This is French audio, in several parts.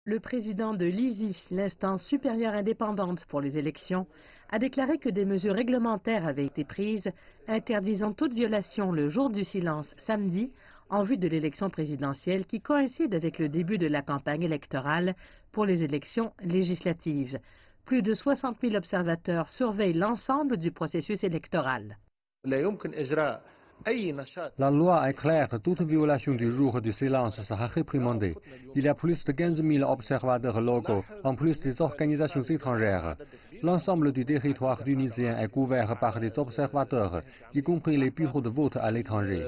Le président de l'ISI, l'instance supérieure indépendante pour les élections, a déclaré que des mesures réglementaires avaient été prises, interdisant toute violation le jour du silence samedi, en vue de l'élection présidentielle qui coïncide avec le début de la campagne électorale pour les élections législatives. Plus de 60 000 observateurs surveillent l'ensemble du processus électoral. La loi est claire, toute violation du jour du silence sera réprimandée. Il y a plus de 15 000 observateurs locaux, en plus des organisations étrangères. L'ensemble du territoire tunisien est couvert par des observateurs, y compris les bureaux de vote à l'étranger.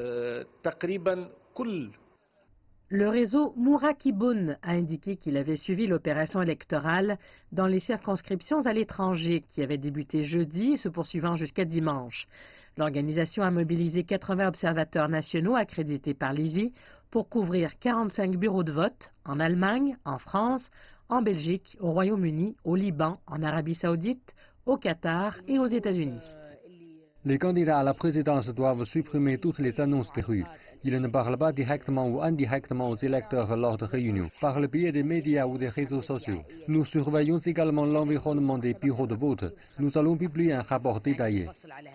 Le réseau Mourakiboun a indiqué qu'il avait suivi l'opération électorale dans les circonscriptions à l'étranger qui avait débuté jeudi et se poursuivant jusqu'à dimanche. L'organisation a mobilisé 80 observateurs nationaux accrédités par l'ISI pour couvrir 45 bureaux de vote en Allemagne, en France, en Belgique, au Royaume-Uni, au Liban, en Arabie Saoudite, au Qatar et aux États-Unis. Les candidats à la présidence doivent supprimer toutes les annonces des rues. Ils ne parlent pas directement ou indirectement aux électeurs lors de réunions, par le biais des médias ou des réseaux sociaux. Nous surveillons également l'environnement des bureaux de vote. Nous allons publier un rapport détaillé.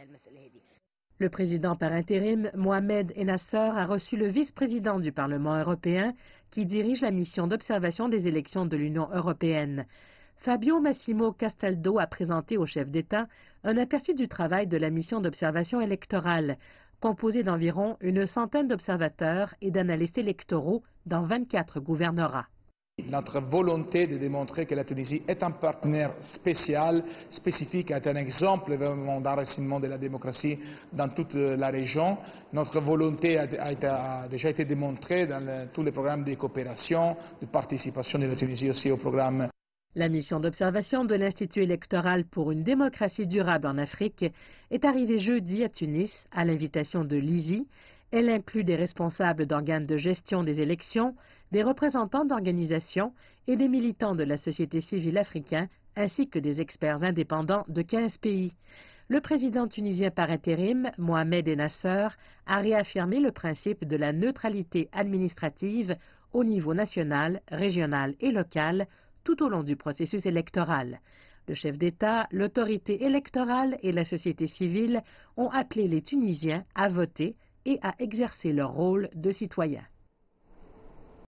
Le président par intérim, Mohamed Ennasser, a reçu le vice-président du Parlement européen qui dirige la mission d'observation des élections de l'Union européenne. Fabio Massimo Castaldo a présenté au chef d'État un aperçu du travail de la mission d'observation électorale, composée d'environ une centaine d'observateurs et d'analystes électoraux dans 24 gouvernorats. Notre volonté de démontrer que la Tunisie est un partenaire spécial, spécifique, est un exemple d'enracinement de la démocratie dans toute la région. Notre volonté a déjà été démontrée dans tous les programmes de coopération, de participation de la Tunisie aussi au programme. La mission d'observation de l'Institut électoral pour une démocratie durable en Afrique est arrivée jeudi à Tunis à l'invitation de l'ISI. Elle inclut des responsables d'organes de gestion des élections, des représentants d'organisations et des militants de la société civile africaine, ainsi que des experts indépendants de 15 pays. Le président tunisien par intérim, Mohamed Ennasser, a réaffirmé le principe de la neutralité administrative au niveau national, régional et local tout au long du processus électoral. Le chef d'État, l'autorité électorale et la société civile ont appelé les Tunisiens à voter et à exercer leur rôle de citoyens.